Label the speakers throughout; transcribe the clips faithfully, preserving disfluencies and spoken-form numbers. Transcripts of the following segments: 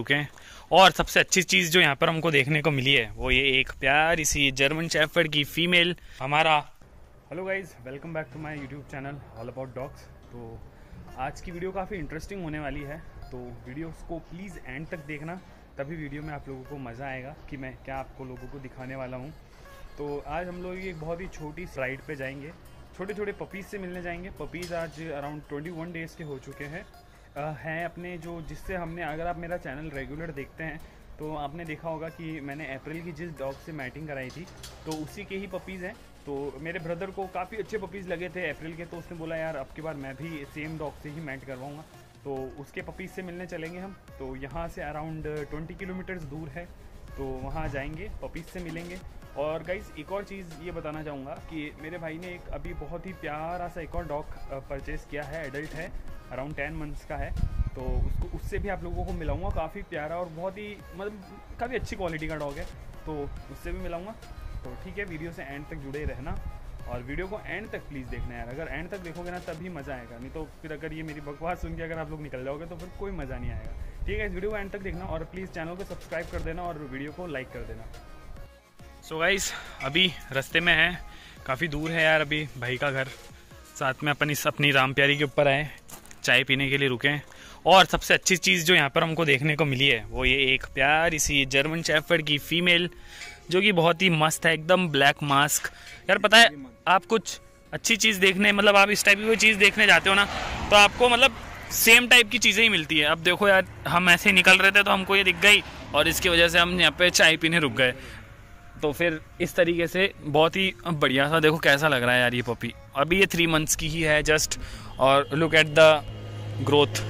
Speaker 1: रुके। और सबसे अच्छी चीज़ जो यहाँ पर हमको देखने को मिली है वो ये एक प्यारी सी जर्मन शेफर्ड की फीमेल हमारा। Hello guys, welcome back to my YouTube channel all about dogs. तो आज की वीडियो काफ़ी इंटरेस्टिंग होने वाली है, तो वीडियो को प्लीज़ एंड तक देखना, तभी वीडियो में आप लोगों को मज़ा आएगा कि मैं क्या आपको लोगों को दिखाने वाला हूँ। तो आज हम लोग एक बहुत ही छोटी राइड पे जाएंगे, छोटे छोटे पपीज़ से मिलने जाएंगे। पपीज़ आज अराउंड ट्वेंटी वन डेज़ के हो चुके हैं हैं अपने, जो जिससे हमने, अगर आप मेरा चैनल रेगुलर देखते हैं तो आपने देखा होगा कि मैंने अप्रैल की जिस डॉग से मैटिंग कराई थी तो उसी के ही पपीज़ हैं। तो मेरे ब्रदर को काफ़ी अच्छे पपीज़ लगे थे अप्रैल के, तो उसने बोला यार अब की बार मैं भी सेम डॉग से ही मैट करवाऊँगा, तो उसके पपीज़ से मिलने चलेंगे हम। तो यहाँ से अराउंड ट्वेंटी किलोमीटर्स दूर है, तो वहाँ जाएंगे, पपीज़ से मिलेंगे। और गाइज़ एक और चीज़ ये बताना चाहूँगा कि मेरे भाई ने एक अभी बहुत ही प्यारा सा एक और डॉग परचेज़ किया है, एडल्ट है, अराउंड टेन मंथ्स का है, तो उसको उससे भी आप लोगों को मिलाऊंगा। काफ़ी प्यारा और बहुत ही मतलब काफ़ी अच्छी क्वालिटी का डॉग है, तो उससे भी मिलाऊंगा। तो ठीक है, वीडियो से एंड तक जुड़े रहना और वीडियो को एंड तक प्लीज़ देखना यार। अगर एंड तक देखोगे ना तभी मज़ा आएगा, नहीं तो फिर अगर ये मेरी बकवास सुन के अगर आप लोग निकल जाओगे तो फिर कोई मज़ा नहीं आएगा। ठीक है, इस वीडियो को एंड तक देखना और प्लीज़ चैनल को सब्सक्राइब कर देना और वीडियो को लाइक कर देना। सो गाइस, अभी रास्ते में है, काफ़ी दूर है यार अभी भाई का घर। साथ में अपन इस अपनी राम प्यारी के ऊपर आए, चाय पीने के लिए रुके हैं। और सबसे अच्छी चीज़ जो यहाँ पर हमको देखने को मिली है वो ये एक प्यारी सी जर्मन शेफर्ड की फीमेल, जो कि बहुत ही मस्त है, एकदम ब्लैक मास्क। यार पता है, आप कुछ अच्छी चीज़ देखने, मतलब आप इस टाइप की कोई चीज़ देखने जाते हो ना तो आपको मतलब सेम टाइप की चीज़ें ही मिलती है। अब देखो यार, हम ऐसे ही निकल रहे थे तो हमको ये दिख गई और इसकी वजह से हम यहाँ पे चाय पीने रुक गए। तो फिर इस तरीके से बहुत ही बढ़िया सा, देखो कैसा लग रहा है यार ये पपी। अभी ये थ्री मंथ्स की ही है जस्ट, और लुक एट द ग्रोथ।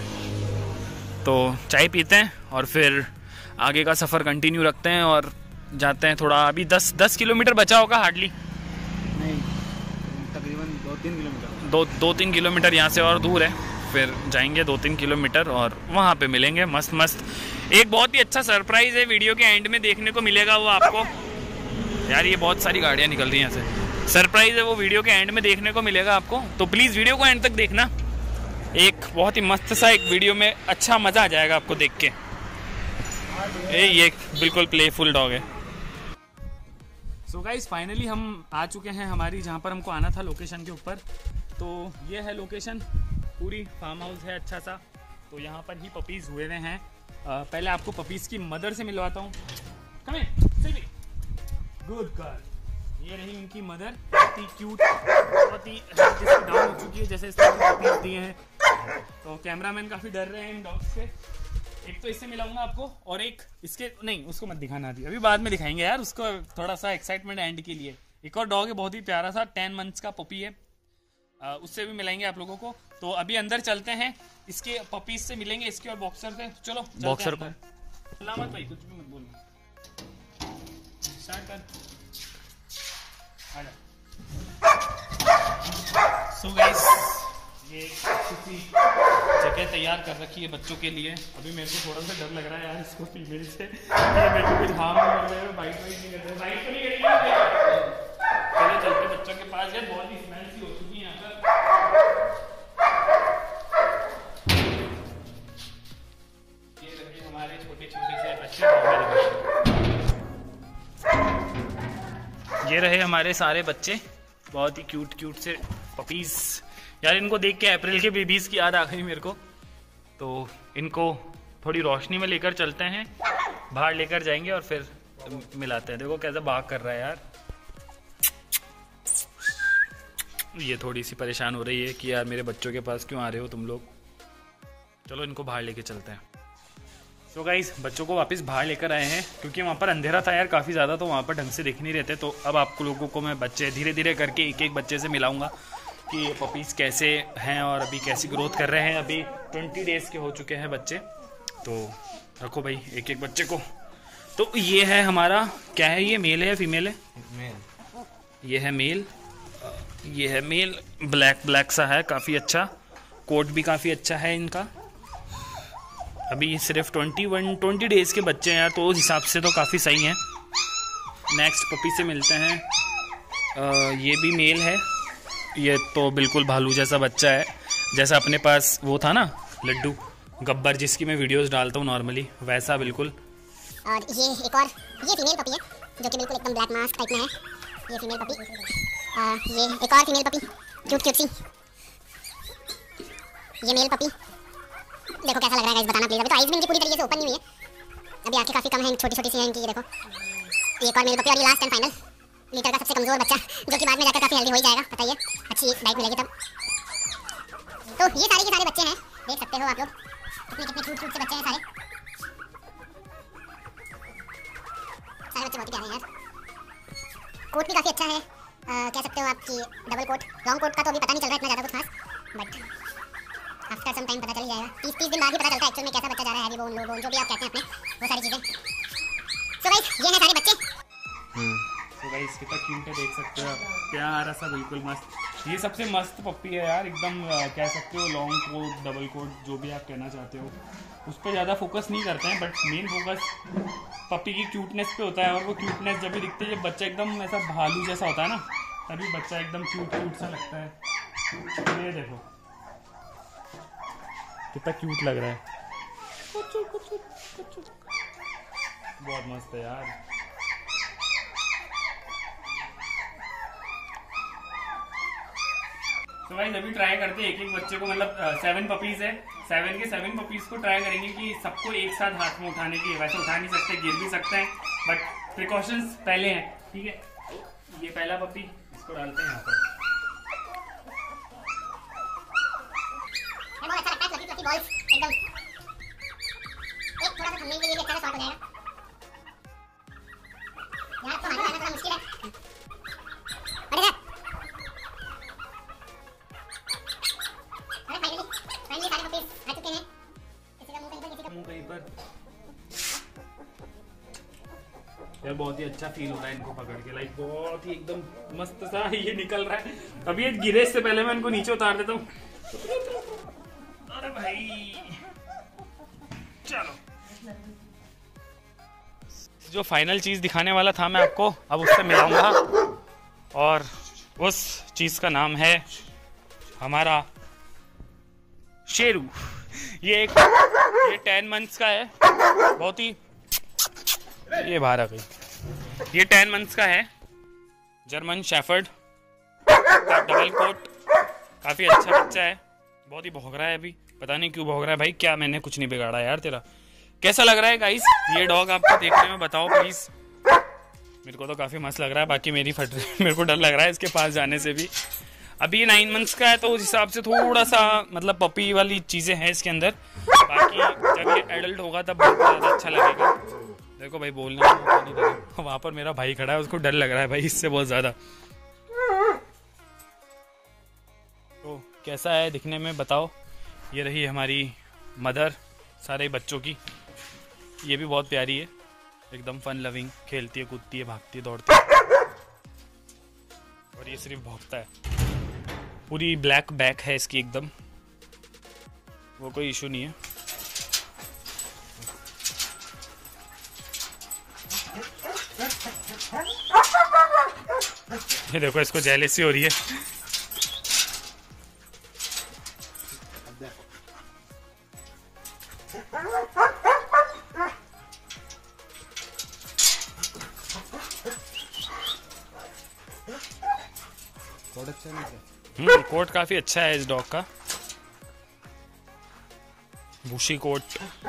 Speaker 1: तो चाय पीते हैं और फिर आगे का सफ़र कंटिन्यू रखते हैं और जाते हैं। थोड़ा अभी दस दस किलोमीटर बचा होगा हार्डली,
Speaker 2: नहीं तकरीबन दो तीन किलोमीटर
Speaker 1: दो दो तीन किलोमीटर यहाँ से और दूर है। फिर जाएंगे दो तीन किलोमीटर और वहाँ पे मिलेंगे मस्त मस्त। एक बहुत ही अच्छा सरप्राइज़ है, वीडियो के एंड में देखने को मिलेगा वो आपको। यार ये बहुत सारी गाड़ियाँ निकल रही हैं यहाँ से, सरप्राइज़ है वो, वीडियो के एंड में देखने को मिलेगा आपको। तो प्लीज़ वीडियो को एंड तक देखना, एक बहुत ही मस्त सा एक वीडियो में अच्छा मज़ा आ जाएगा आपको देख के। ए, ये बिल्कुल प्लेफुल डॉग है। सो गाइस, फाइनली हम आ चुके हैं हमारी, जहाँ पर हमको आना था लोकेशन के ऊपर। तो ये है लोकेशन, पूरी फार्म हाउस है अच्छा सा। तो यहाँ पर ही पपीज़ हुए हुए हैं। आ, पहले आपको पपीज़ की मदर से मिलवाता हूँ। Come in, Sylvie, good girl. ये रही उनकी मदर, बहुत ही क्यूट, बहुत ही डाउन हो चुकी है जैसे इस तरह के पपीज़ दिए हैं। तो कैमरामैन काफ़ी डर रहे हैं इन डॉग्स से। एक तो इससे मिलाऊंगा आपको और एक इसके, नहीं उसको मत दिखाना अभी, अभी बाद में दिखाएंगे यार उसको, थोड़ा सा एक्साइटमेंट एंड के लिए। एक और डॉग है बहुत ही प्यारा सा, टेन मंथ्स का पपी है, आ, उससे भी मिलाएंगे आप लोगों को। तो अभी अंदर चलते हैं, इसके पपीज से मिलेंगे, इसके और बॉक्सर से। चलो बॉक्सर को सलामत भाई, कुछ भी मत बोलना, स्टार्ट कर। सो गाइस, ये किसी जगह तैयार कर रखी है बच्चों के लिए। अभी मेरे को थोड़ा सा डर लग रहा है यार इसको फीमेल से, ये मेरे को कुछ हार्म नहीं कर रहे हैं, बाइट वाइट नहीं कर रहे, बाइट तो नहीं करेंगे। चलिए चलते बच्चों के पास, यार बहुत ही स्मेल सी हो चुकी है यहाँ पर। ये रहे हमारे छोटे छोटे से बच्चे, ये रहे हमारे सारे बच्चे, बहुत ही क्यूट क्यूट से पपीज़। यार इनको देख के अप्रैल के बेबीज़ की याद आ गई मेरे को। तो इनको थोड़ी रोशनी में लेकर चलते हैं, बाहर लेकर जाएंगे और फिर मिलाते हैं। देखो कैसा भाग कर रहा है यार, ये थोड़ी सी परेशान हो रही है कि यार मेरे बच्चों के पास क्यों आ रहे हो तुम लोग। चलो इनको बाहर लेके चलते हैं। तो गाइस, बच्चों को वापस बाहर लेकर आए हैं क्योंकि वहाँ पर अंधेरा था यार काफ़ी ज़्यादा, तो वहाँ पर ढंग से दिख नहीं रहते। तो अब आप लोगों को मैं बच्चे धीरे धीरे करके एक एक बच्चे से मिलाऊंगा कि ये पपीज़ कैसे हैं और अभी कैसी ग्रोथ कर रहे हैं। अभी ट्वेंटी डेज़ के हो चुके हैं बच्चे। तो रखो भाई एक एक बच्चे को। तो ये है हमारा, क्या है ये, मेल है या फीमेल है? मेल। ये है मेल, ये है मेल, ब्लैक ब्लैक सा है, काफ़ी अच्छा, कोट भी काफ़ी अच्छा है इनका। अभी सिर्फ ट्वेंटी वन ट्वेंटी डेज़ के बच्चे हैं यार, तो उस हिसाब से तो काफ़ी सही हैं। नेक्स्ट पपी से मिलते हैं। आ, ये भी मेल है, ये तो बिल्कुल भालू जैसा बच्चा है, जैसा अपने पास वो था ना लड्डू, गब्बर जिसकी मैं वीडियोस डालता हूँ नॉर्मली, वैसा बिल्कुल।
Speaker 3: और ये एक और, ये फीमेल पपी है जो कि बिल्कुल एकदम ब्लैक मास्क टाइप में है। ये फीमेल पपी, आ, ये एक और फीमेल पपी क्यूट क्यूट सी। ये मेल पपी, देखो कैसा लग रहा है गाइस, बताना प्लीज। अभी तो आइज भी इनकी पूरी तरीके से ओपन नहीं हुई है, अभी आंखें काफी कम हैं, छोटी छोटी सी हैं इनकी। ये देखो, ये एक और मेल पपी। और ये लास्ट एंड फाइनल लीटर का सबसे कमजोर बच्चा, जो कि बाद में जाकर काफी हेल्दी हो ही जाएगा, बताइए, अच्छी डाइट मिलेगी तब। तो ये सारे के सारे बच्चे हैं, देख सकते हो आप लोग कितने कितने क्यूट क्यूट से बच्चे हैं सारे। सारे बच्चे बहुत ही प्यारे हैं यार। कोट भी काफी अच्छा है, आ, कह सकते हो आपकी डबल कोट। लॉन्ग कोट का तो अभी पता नहीं चल रहा इतना ज़्यादा कुछ खास, बट आफ्टर सम टाइम पता चल जाएगा। तीस तीस दिन बाद ही पता चलता है एक्चुअल में कैसा बच्चा जा रहा है, हैवी बोन, लो बोन, जो भी आप कहते हैं अपने, वो सारी चीज़ें। सो गाइस ये हैं सारे बच्चे।
Speaker 1: तो गाइस कितना क्यूट है, देख सकते हो आप, प्यारा सा बिल्कुल मस्त। ये सबसे मस्त पप्पी है यार, एकदम कह सकते हो लॉन्ग कोट, डबल कोट, जो भी आप कहना चाहते हो, उस पर ज़्यादा फोकस नहीं करते हैं, बट मेन फोकस पप्पी की क्यूटनेस पे होता है। और वो क्यूटनेस जब भी दिखती है, जब बच्चा एकदम ऐसा भालू जैसा होता है ना, तभी बच्चा एकदम क्यूट क्यूट सा लगता है। ये देखो कितना क्यूट लग रहा है, बहुत मस्त है यार। तो भाई अभी ट्राई करते हैं एक एक बच्चे को, मतलब सेवन पपीज है, सेवन के सेवन पपीज को ट्राई करेंगे कि सबको एक साथ हाथ में उठाने की। वैसे उठा नहीं सकते, गिर भी सकते हैं, बट प्रिकॉशंस पहले हैं, ठीक है। ये पहला पपी, इसको डालते हैं यहाँ पर।
Speaker 3: बहुत अच्छा लगता है, फ्लफी फ्लफी बॉल्स एकदम। एक थोड़ा सा थंबनेल के लिए भी अच्छा सा शॉट हो जाएगा यार, तो हमारा थोड़ा मुश्किल है। अरे यार, अरे फाइनली फाइनली सारे पपीज आ चुके हैं। किसी का मुंह कहीं पर, किसी का
Speaker 1: मुंह कहीं पर। यार बहुत ही अच्छा फील हो रहा है इनको पकड़ के, लाइक बहुत ही एकदम मस्त सा ये निकल रहा है। अभी ये गिरे से पहले मैं इनको नीचे उतार देता हूँ। अरे भाई चलो, जो फाइनल चीज दिखाने वाला था मैं आपको, अब उससे मिलाऊंगा, और उस चीज का नाम है हमारा शेरू। ये एक ये टेन मंथ्स का है, बहुत ही, ये बाहर आ गई। ये टेन मंथ्स का है, जर्मन शेफर्ड का डबल कोट, काफी अच्छा बच्चा है, बहुत ही भौंक रहा है अभी, पता नहीं क्यों भौंक रहा है भाई। क्या मैंने कुछ नहीं बिगाड़ा यार तेरा। कैसा लग रहा है गाइस ये डॉग आपको देखने में, बताओ प्लीज। मेरे को तो काफी मस्त लग रहा है, बाकी मेरी फट रही, मेरे को डर लग रहा है इसके पास जाने से भी। अभी ये नाइन मंथ्स का है, तो उस हिसाब से थोड़ा सा मतलब पपी वाली चीजें हैं इसके अंदर। बाकी जब ये एडल्ट होगा तब बहुत ज़्यादा अच्छा लगेगा। देखो भाई बोलने का मौका नहीं दे रहा, वहाँ पर मेरा भाई खड़ा है, उसको डर लग रहा है भाई इससे बहुत ज़्यादा। तो कैसा है दिखने में बताओ। ये रही हमारी मदर सारे बच्चों की, ये भी बहुत प्यारी है, एकदम फन लविंग, खेलती है, कूदती है, भागती है, दौड़ती है, और ये सिर्फ भौंकता है। पूरी ब्लैक बैक है इसकी एकदम, वो कोई इशू नहीं है। ये देखो इसको जेलसी हो रही है।
Speaker 2: कोट अच्छा नहीं है।
Speaker 1: हम्म कोट काफी अच्छा है इस डॉग का, बुशी कोट।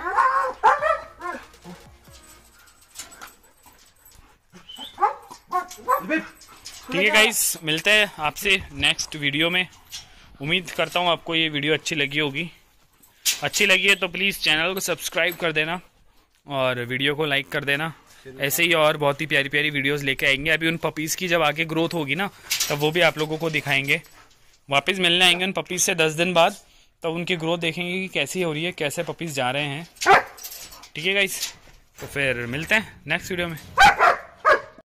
Speaker 1: ठीक है गाइस, मिलते हैं आपसे नेक्स्ट वीडियो में। उम्मीद करता हूँ आपको ये वीडियो अच्छी लगी होगी। अच्छी लगी है तो प्लीज़ चैनल को सब्सक्राइब कर देना और वीडियो को लाइक कर देना। ऐसे ही और बहुत ही प्यारी प्यारी वीडियोस लेके आएंगे। अभी उन पपीज़ की जब आगे ग्रोथ होगी ना, तब वो भी आप लोगों को दिखाएंगे। वापस मिलने आएंगे उन पपीज़ से दस दिन बाद, तब उनकी ग्रोथ देखेंगे कि कैसी हो रही है, कैसे पपीज़ जा रहे हैं। ठीक है गाइस, तो फिर मिलते हैं नेक्स्ट वीडियो में।